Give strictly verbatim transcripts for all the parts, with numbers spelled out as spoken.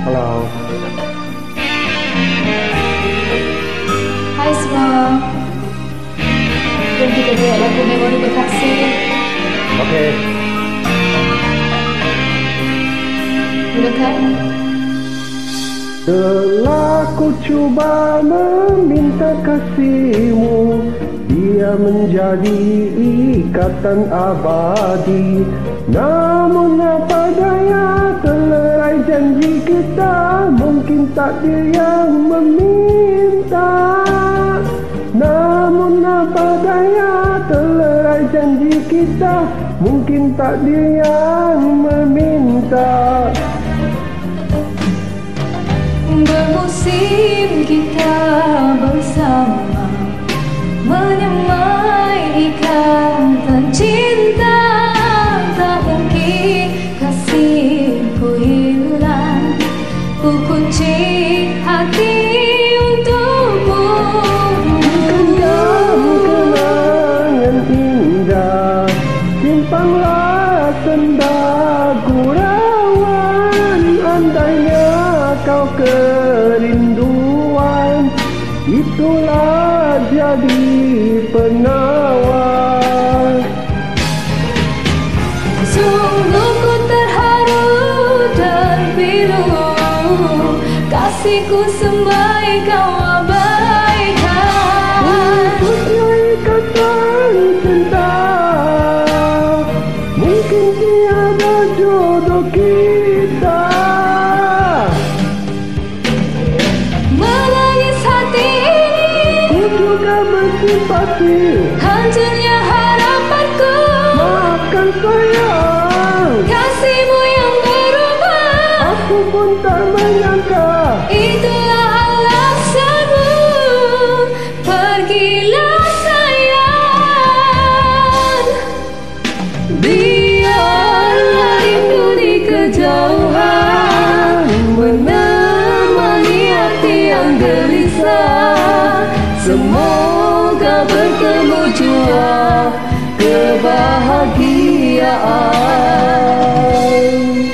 Halo. Hai semua. Jom kita buat lagu Memori Berkasih. Oke. Mulakan. Telah ku cuba meminta kasihmu, dia menjadi ikatan abadi. Namun apa daya, telerai janji kita, mungkin takdir yang meminta. Namun apa daya, telerai janji kita, mungkin takdir yang meminta. Bermusim kita bersama, menyamai ikatan cinta. Tak mungkin kasihku hilang, ku kunci hati untukmu. Kamu kenangan indah, simpanlah tanda gurauan. Andainya kau kerinduan, itulah jadi penawar. Sungguh ku terharu dan pilu, kasihku semai kau abaikan. Untuknya ikatan cinta, mungkin tiada jodoh kita. Menangis hati ini, Ku juga bersimpati, hancurnya harapanku. maafkan sayang, Kasihmu yang berubah, aku pun tak menyangka. itulah alasanmu. Pergilah sayang, biarlah rindu di kejauhan menemani hati yang gelisah. Semoga bertemu jua kebahagiaan.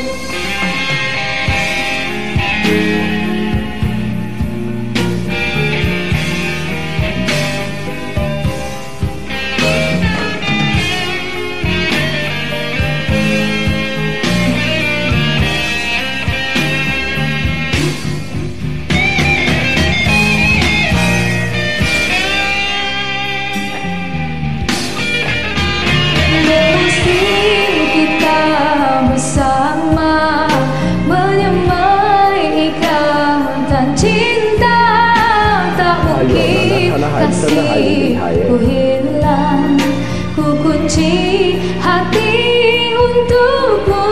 Musim kita bersama, menyamai ikatan cinta. Tak mungkin kasihku hilang, ku kunci hati untukmu.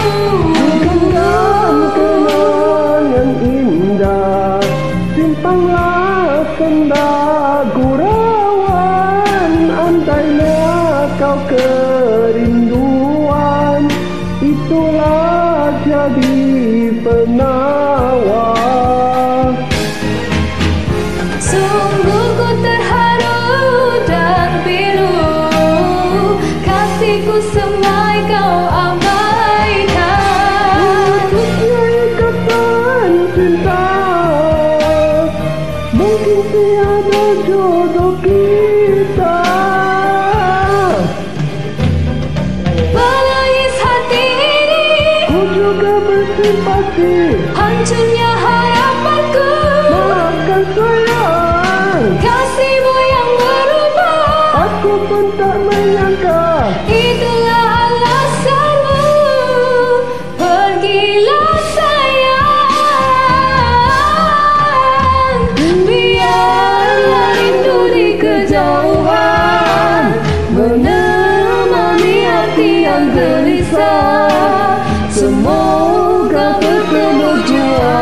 Kenangan indah, simpanlah tanda gurauan. Andainya kau kerinduan, itulah jadi penawar. Sungguh ku terharu dan pilu, kasihku semai kau abaikan. Untuknya ikatan cinta, mungkin tiada jodoh kita. Menangis hati ini, Ku juga bersimpati, hancurnya harapanku. maafkan sayang, Kasihmu yang berubah, aku pun tak menyangka. itulah alasanmu. Pergilah sayang, biarlah rindu di kejauhan menemani hati yang gelisah. Semoga bertemu jua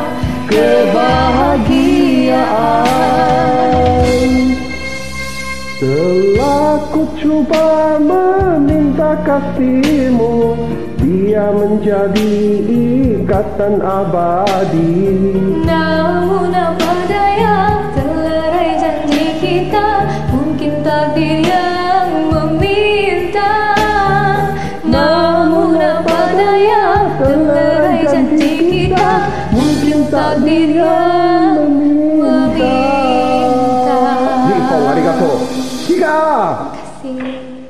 kebahagiaan. Telah ku cuba meminta kasihmu, dia menjadi ikatan abadi. Namun apa daya, telerai janji kita, mungkin takdir yang meminta. Namun apa daya, telerai janji kita, takdir yang meminta. Nippon, arigato. Tiga. Terima kasih.